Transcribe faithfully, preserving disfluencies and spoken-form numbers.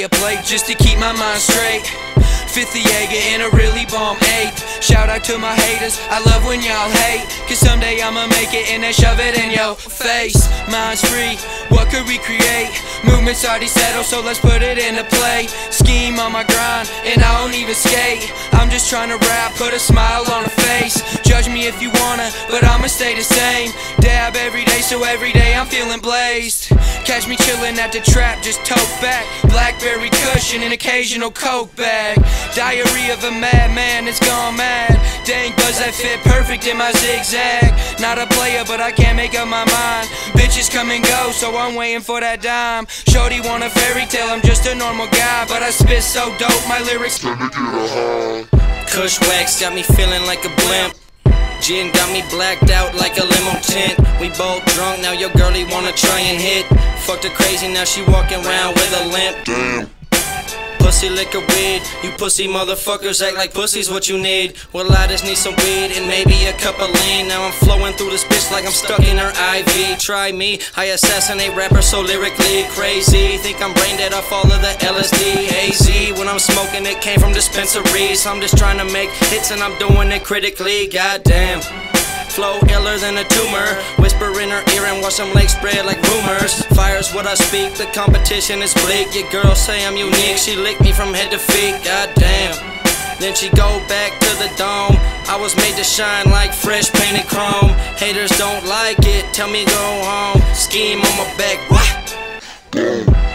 a plate just to keep my mind straight. Fifth the Jaeger in a really bomb eighth. Shout out to my haters, I love when y'all hate, cause someday I'ma make it and then shove it in your face. Mind's free, what could we create? Movement's already settled, so let's put it into play. Scheme on my grind, and I don't even skate. I'm just trying to rap, put a smile on a face. Judge me if you wanna, but I'ma stay the same. Dab every day, so every day I'm feeling blazed. Catch me chillin' at the trap, just tote back. Blackberry cushion, an occasional coke bag. Diary of a madman that's gone mad. Dang, does that fit perfect in my zigzag? Not a player, but I can't make up my mind. Bitches come and go, so I'm waiting for that dime. Shorty want a fairy tale, I'm just a normal guy, but I spit so dope, my lyrics tend to get a high. Kush wax got me feeling like a blimp. Gin got me blacked out like a limo tint. We both drunk, now your girlie wanna try and hit. Fucked her crazy, now she walking around with a limp. Damn. Pussy liquor weed, you pussy motherfuckers act like pussy's what you need. Well, I just need some weed and maybe a cup of lean. Now I'm flowing through this bitch like I'm stuck in her I V. Try me, I assassinate rappers so lyrically crazy. Think I'm brain dead off all of the L S D, A Z. When I'm smoking it came from dispensaries. I'm just trying to make hits and I'm doing it critically, goddamn. Flow iller than a tumor. Whisper in her ear and watch them legs spread like rumors. Fire's what I speak, the competition is bleak. Your girl say I'm unique, she licked me from head to feet, goddamn. Then she go back to the dome. I was made to shine like fresh painted chrome. Haters don't like it, tell me go home. Scheme on my back, what?